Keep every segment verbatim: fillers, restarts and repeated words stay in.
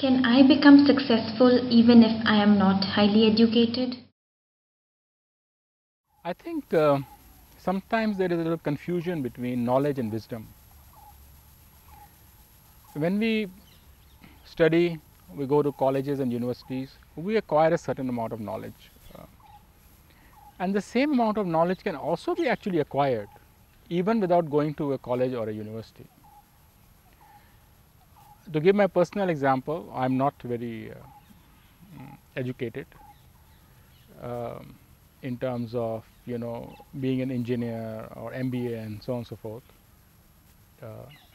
Can I become successful even if I am not highly educated? I think uh, sometimes there is a little confusion between knowledge and wisdom. When we study, we go to colleges and universities, we acquire a certain amount of knowledge. Uh, and the same amount of knowledge can also be actually acquired even without going to a college or a university. To give my personal example, I am not very uh, mm, educated um, in terms of you know being an engineer or M B A and so on and so forth. Uh,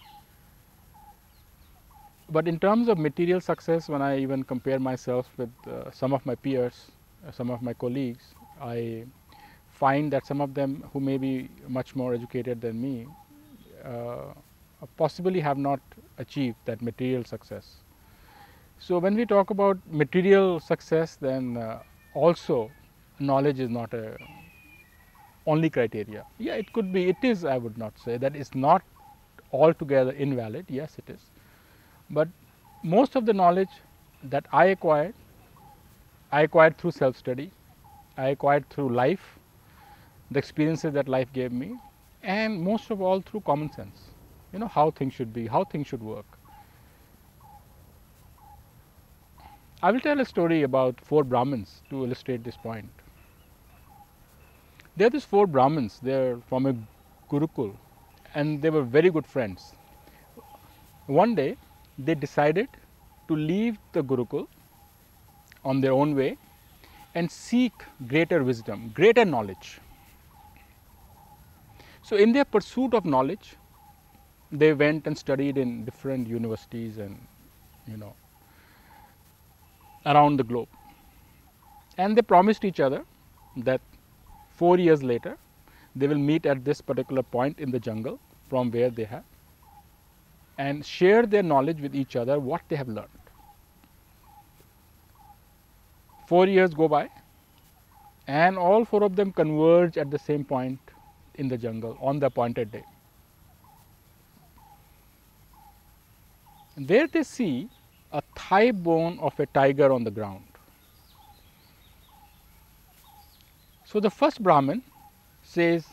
but in terms of material success, when I even compare myself with uh, some of my peers, uh, some of my colleagues, I find that some of them who may be much more educated than me uh, possibly have not achieved that material success. So, when we talk about material success, then uh, also knowledge is not a only criteria. Yeah, it could be, it is, I would not say that it's not altogether invalid, yes it is. But most of the knowledge that I acquired, I acquired through self study, I acquired through life, the experiences that life gave me, and most of all through common sense, you know, how things should be, how things should work. I will tell a story about four Brahmins to illustrate this point. There are these four Brahmins, they are from a Gurukul, and they were very good friends. One day, they decided to leave the Gurukul on their own way and seek greater wisdom, greater knowledge. So, in their pursuit of knowledge, they went and studied in different universities and you know around the globe. And they promised each other that four years later, they will meet at this particular point in the jungle from where they have and share their knowledge with each other, what they have learned. Four years go by and all four of them converge at the same point in the jungle on the appointed day. There they see a thigh bone of a tiger on the ground. So, the first Brahmin says,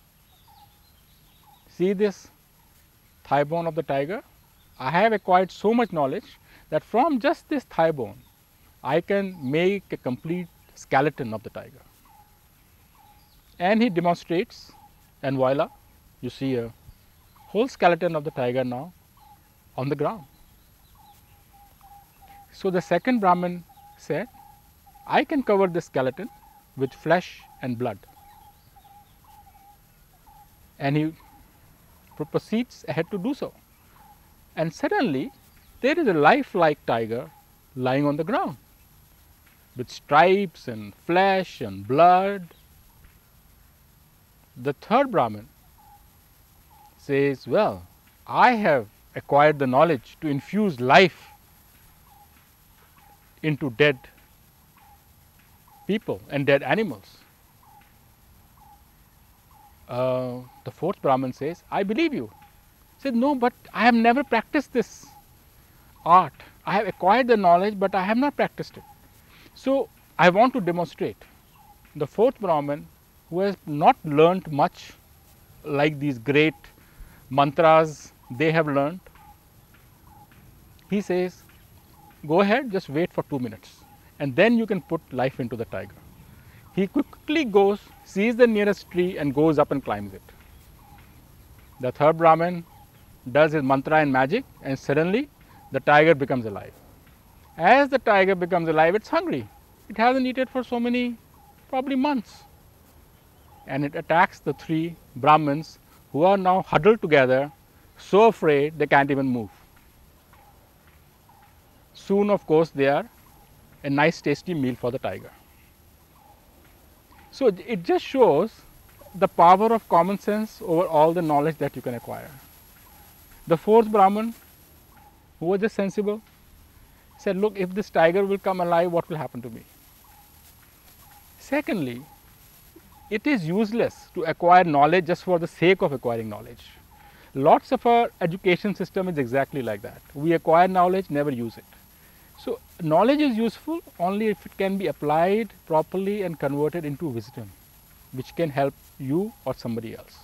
see this thigh bone of the tiger, I have acquired so much knowledge that from just this thigh bone, I can make a complete skeleton of the tiger. And he demonstrates, and voila, you see a whole skeleton of the tiger now on the ground. So, the second Brahmin said, I can cover this skeleton with flesh and blood. And he proceeds ahead to do so. And suddenly, there is a lifelike tiger lying on the ground with stripes and flesh and blood. The third Brahmin says, well, I have acquired the knowledge to infuse life into dead people and dead animals. Uh, the fourth Brahmin says, I believe you. He said, no, but I have never practiced this art. I have acquired the knowledge, but I have not practiced it. So, I want to demonstrate. The fourth Brahmin, who has not learnt much like these great mantras they have learnt, he says, go ahead, just wait for two minutes and then you can put life into the tiger. He quickly goes, sees the nearest tree and goes up and climbs it. The third Brahmin does his mantra and magic and suddenly the tiger becomes alive. As the tiger becomes alive, it is hungry. It hasn't eaten for so many, probably months. And it attacks the three Brahmins who are now huddled together, so afraid they can't even move. Soon, of course, they are a nice tasty meal for the tiger. So, it just shows the power of common sense over all the knowledge that you can acquire. The fourth Brahmin, who was just sensible, said, look, if this tiger will come alive, what will happen to me? Secondly, it is useless to acquire knowledge just for the sake of acquiring knowledge. Lots of our education system is exactly like that. We acquire knowledge, never use it. So, knowledge is useful only if it can be applied properly and converted into wisdom, which can help you or somebody else.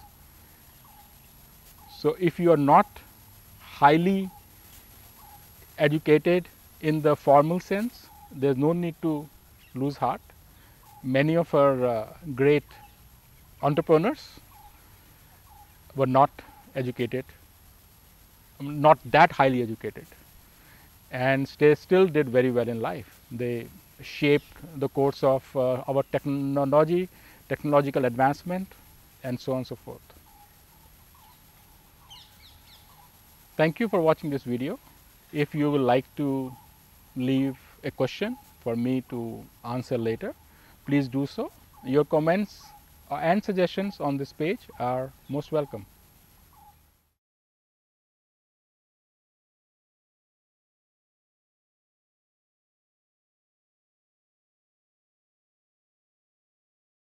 So, if you are not highly educated in the formal sense, there is no need to lose heart. Many of our uh, great entrepreneurs were not educated, not that highly educated, and they still did very well in life. They shaped the course of uh, our technology, technological advancement, and so on and so forth. Thank you for watching this video. If you would like to leave a question for me to answer later, please do so. Your comments and suggestions on this page are most welcome.